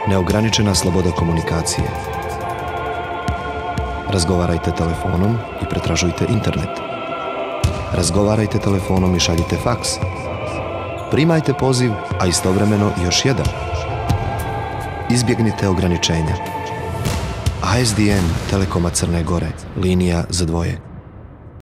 Neograničena sloboda komunikacije. Razgovarajte telefonom i pretražujte internet. Razgovarajte telefonom i šaljite faks. Primajte poziv, a istovremeno još jedan. Izbjegnite ograničenja. ASDN Telekoma Crne Gore. Linija za dvoje.